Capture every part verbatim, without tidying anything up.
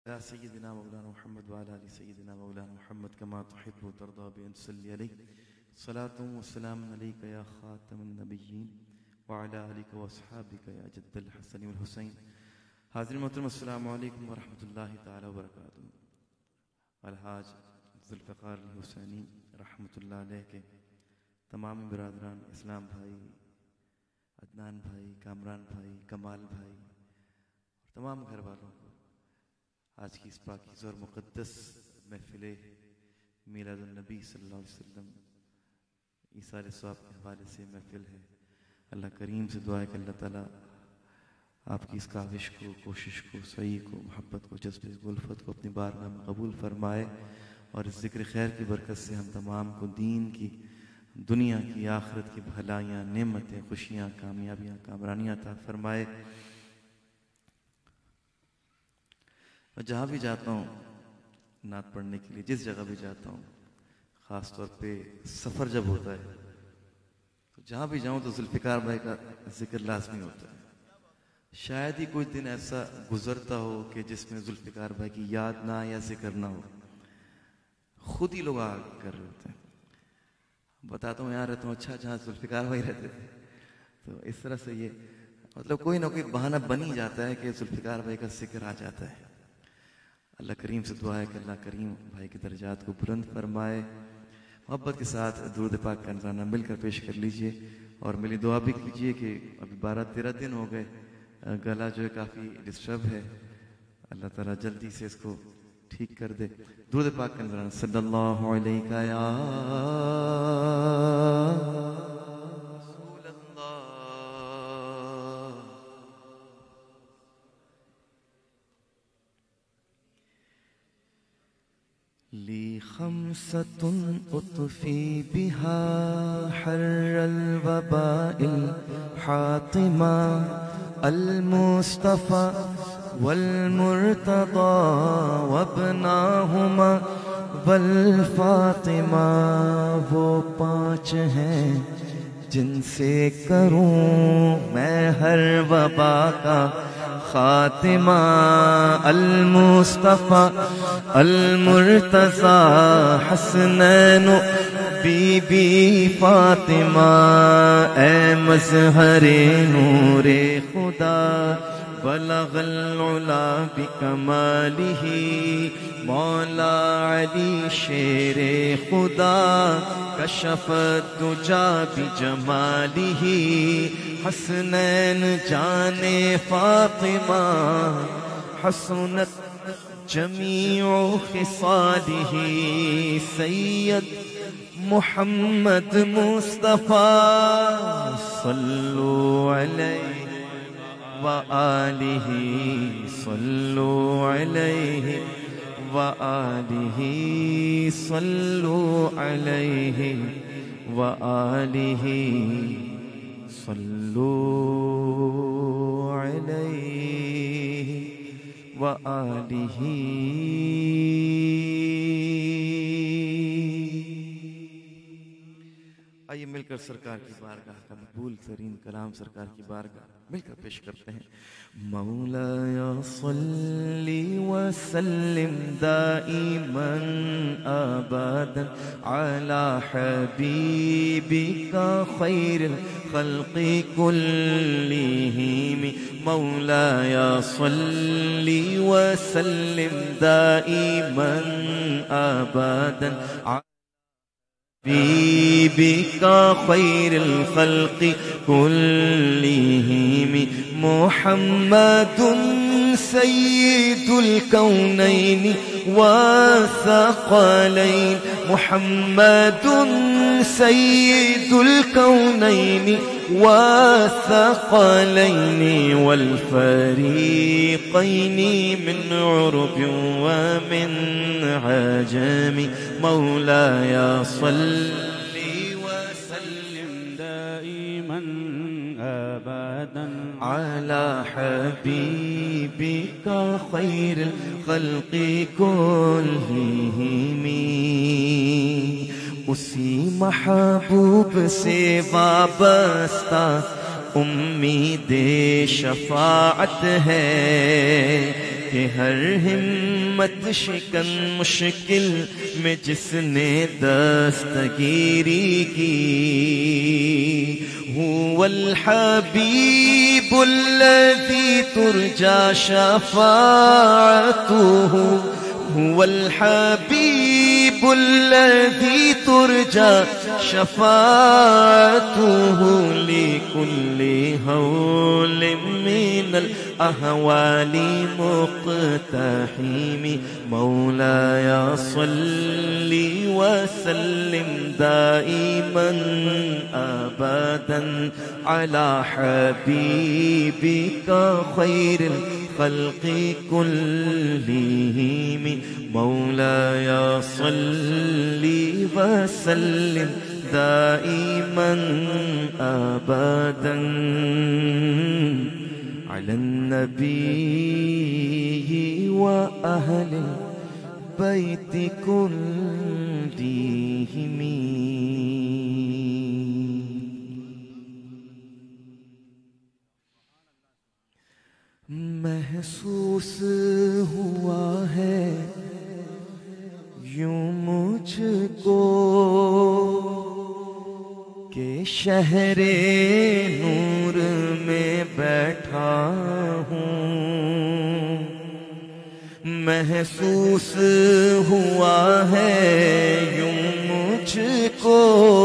يا سيدنا مولانا محمد وعلى آل سيدنا مولانا محمد كما تحب وترضى بأن تصلي عليه صلاة وسلام عليك يا خاتم النبيين وعلى آلك وأصحابك يا جد الحسن والحسين. حاضرین محترم السلام علیکم ورحمۃ اللہ تعالی وبرکاتہ. الحاج ذوالفقار الحسینی رحمۃ اللہ علیہ کے تمام برادران اسلام بھائی، عدنان بھائی، کامران بھائی، کمال بھائی اور تمام گھر والوں کو آج کی اس پاکیزہ اور مقدس محفل میلاد النبی صلی اللہ علیہ وسلم ایثار ثواب کے حوالے سے محفل ہے. اللہ کریم سے دعا ہے کہ اللہ تعالیٰ آپ کی اس کاوش کو، کوشش کو، سعی کو، محبت کو، جذبے کو، الفت کو اپنی بارگاہ میں قبول فرمائے اور اس ذکر خیر کی برکت سے ہم تمام کو دین کی، دنیا کی، آخرت کی بھلائیاں، نعمتیں، خوشیاں، کامیابیاں، کامرانیاں عطا فرمائے. میں جہاں بھی جاتا ہوں نعت پڑھنے کے لیے، جس جگہ بھی جاتا ہوں، خاص طور پہ سفر جب ہوتا ہے تو جہاں بھی جاؤں تو ذوالفقار بھائی کا ذکر لازمی ہوتا ہے. شاید ہی کوئی دن ایسا گزرتا ہو کہ جس میں ذوالفقار بھائی کی یاد نہ یا ذکر نہ ہو. خود ہی لوگ آ کر رہے ہوتے ہیں. بتاتا ہوں یہاں رہتا ہوں، اچھا جہاں ذوالفقار بھائی رہتے تھے. تو اس طرح سے یہ مطلب کوئی نہ کوئی بہانہ بن ہی جاتا ہے کہ ذوالفقار بھائی کا ذکر آ جاتا ہے. اللہ کریم سے دعا ہے کہ اللہ کریم بھائی کے درجات کو بلند فرمائے. محبت کے ساتھ درود پاک کا نذرانہ مل کر پیش کر لیجئے اور میری دعا بھی کیجئے کہ ابھی بارہ تیرہ دن ہو گئے، گلا جو ہے کافی ڈسٹرب ہے، اللہ تعالیٰ جلدی سے اس کو ٹھیک کر دے. درود پاک کا نذرانہ صلی اللہ علیہ یا رسول اللہ. لی خمسة اطفی بها حر الوباء الحاطمہ المصطفى والمرتضى وابناهما والفاطمہ. وہ پانچ ہیں جن سے کروں میں ہر وبا کا خاتمہ. المصطفى المرتضى حسنین بی بی فاطمہ. اے مظہر نور خدا بلغ العلا بکمالہ. مولا علی شیر خدا کشف الدجا بجمالہ. حسنین جان فاطمہ حسنت جمیع خصالہ. سید محمد مصطفیٰ صلو علیہ وآلہ صلو علیہ وآلہ صلو علیہ وآلہ صلو علیہ وآلہ. آئیے مل کر سرکار کی بارگاہ کا مقبول ترین کلام سرکار کی بارگاہ مل کر پیش کرتے ہیں. مولاي صلی وسلم دائما ابدا على حبيبك خير الخلق كلهم. مولاي صلی وسلم دائما ابدا حبيبك خير الخلق كلهم. محمد سيد الكونين والثقلين. محمد سيد الكونين والثقلين والفريقين من عرب ومن عجم. مولاي صلي وسلم دائما أبدا على حبيبك خير الخلق كلهم. اسی محبوب سے وابستہ امید شفاعت ہے. کہ ہر ہمت شکن مشکل میں جس نے دستگیری کی هو الحبیب الذی ترجى شفاعته هو الحبیب الذی ترجى شفاعته لكل هول من الأهوال مقتحم مولاي صل وسلم دائما أبدا على حبيبك خير الخلق كلهم مولاي صل وسلم دائما أبدا على النبي وأهل البيت كلهم. محسوس ہوا ہے یوں مجھ کو کہ شہر نور میں بیٹھا ہوں. محسوس ہوا ہے یوں مجھ کو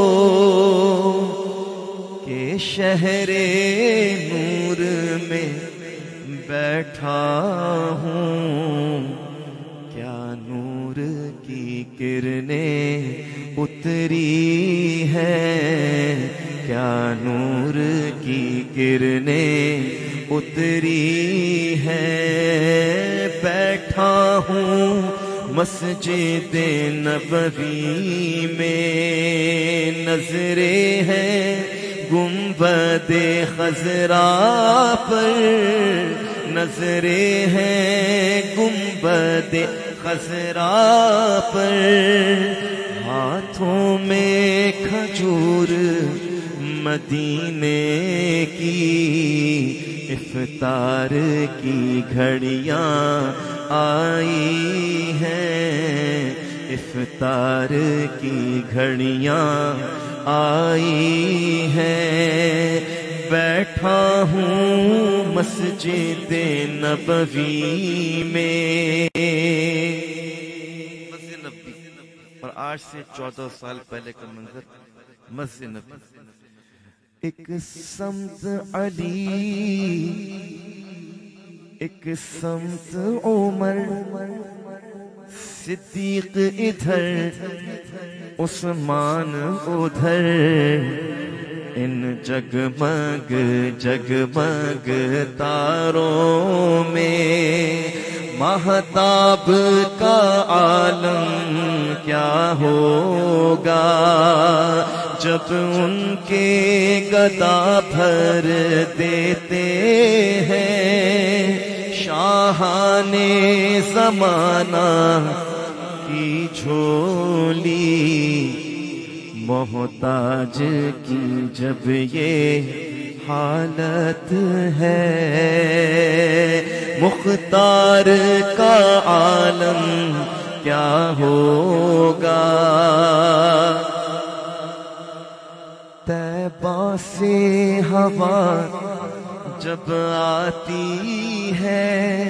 کہ شہر نور میں بیٹھا ہوں. کیا نور کی کرنیں اتری ہیں, کیا نور کی کرنیں اتری ہیں. بیٹھا ہوں مسجد نبوی میں, نظریں ہیں گنبد خضرا پر, نظریں ہیں گنبد خضرا پر. ہاتھوں میں کھجور مدینے کی, افطار کی گھڑیاں آئی ہیں, افطار کی گھڑیاں آئی ہیں. بیٹھا ہوں مسجد نبوی میں. مسجد نبوی اور آج سے چودہ سال پہلے کا منظر مسجد نبوی. ایک سمت علی, ایک سمت عمر, صدیق ادھر عثمان ادھر. ان جگمگ جگمگ تاروں میں مہتاب کا عالم کیا ہوگا جب ان کے گدا بھر دیتے ہیں شاہان زمانہ کی جھولی. محتاج کی جب یہ حالت ہے, مختار کا عالم کیا ہوگا. طیبہ سے ہوا جب آتی ہے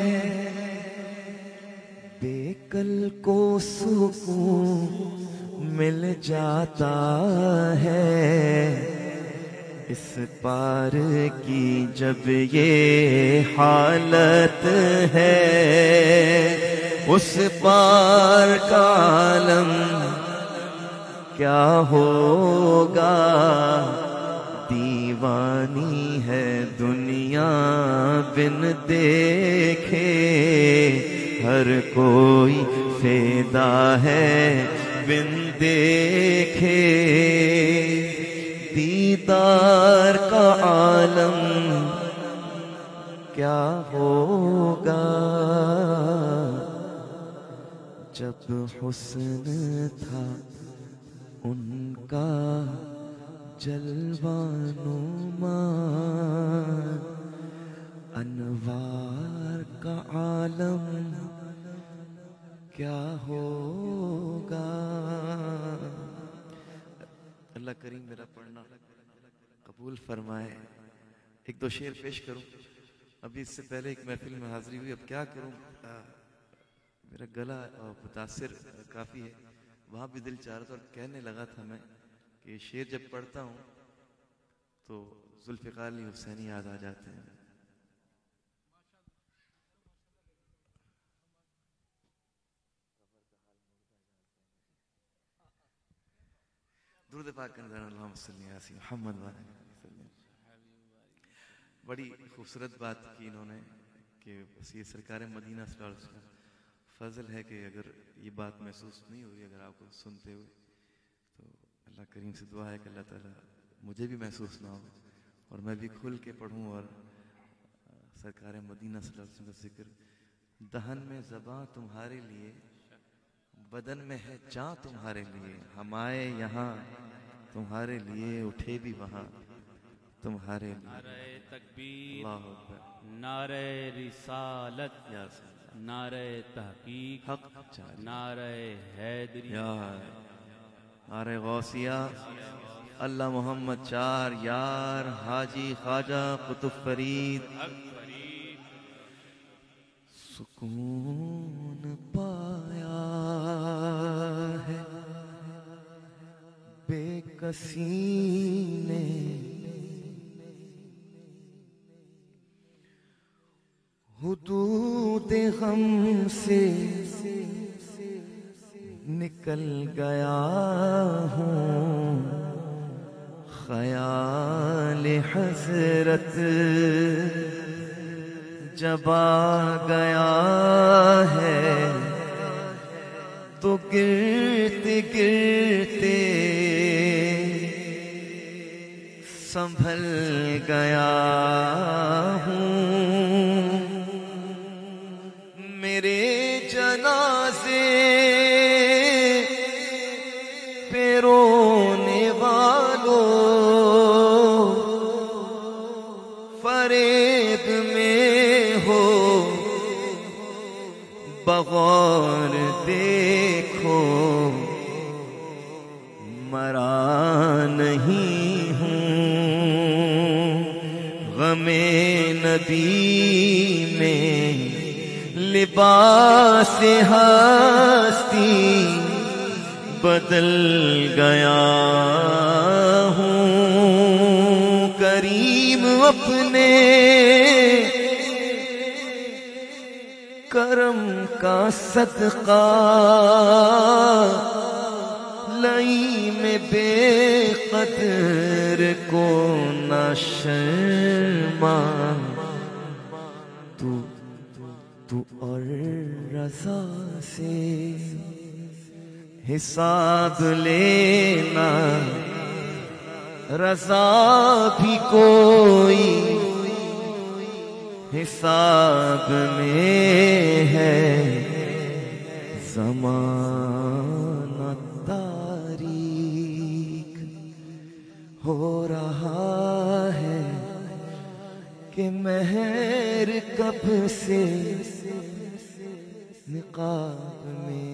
بے کل کو سکون مل جاتا ہے. اس پار کی جب یہ حالت ہے, اس پار کا عالم کیا ہوگا. دیوانی ہے دنیا بن دیکھے, ہر کوئی فیدا ہے بن دیکھے. دیدار کا عالم کیا ہوگا جب حسن تھا ان کا جلوہ نما, انوار کا عالم کیا ہوگا. اللہ کریم میرا پڑھنا قبول فرمائے. ایک دو شعر پیش کروں. ابھی اس سے پہلے ایک محفل میں حاضری ہوئی. اب کیا کروں, میرا گلا متاثر کافی ہے. وہاں بھی دل چاہ رہا تھا اور کہنے لگا تھا میں کہ شعر جب پڑھتا ہوں تو ذوالفقار علی حسینی یاد آ جاتے ہیں. درود پاک کرنے دارا اللہم صلی علی محمد و علی وسلم. بڑی خوبصورت بات کی انہوں نے کہ بس یہ سرکار مدینہ صلی اللہ علیہ وسلم فضل ہے کہ اگر یہ بات محسوس نہیں ہوئی اگر آپ کو سنتے ہوئے تو اللہ کریم سے دعا ہے کہ اللہ تعالیٰ مجھے بھی محسوس نہ ہو اور میں بھی کھل کے پڑھوں اور سرکار مدینہ صلی اللہ علیہ وسلم کا ذکر. دہن میں زباں تمہارے لیے, بدن میں ہے جاں تمہارے لیے, ہم آئے یہاں تمہارے لیے, اٹھے بھی وہاں تمہارے لیے. نعرہ تکبیر, اللہ اکبر, نعرہ رسالت, نعرہ تحقیق, حق, نعرہ حیدری, نعرہ غوثیہ, اللہ محمد چار یار, حاجی خواجہ قطب فرید. سکون پایا ہے بے کسی نے, حدود غم سے نکل گیا ہوں, خیال حضرت جب آ گیا ہے تو گرتے گرتے سنبھل گیا ہوں. میرے جنازے پہ رونے والوں, فریب میں ہو بغور دیکھو, مرا نہیں ہوں. غم نبی میں لباس ہستی بدل گیا ہوں. کریم اپنے کرم کا صدقہ لئی میں بے قدر کو نہ شرما. تو تو اور رضا سے حساب لینا, رضا بھی کوئی حساب میں ہے. زمانہ تاریک ہو رہا ہے کہ مہر کب سے نقاب میں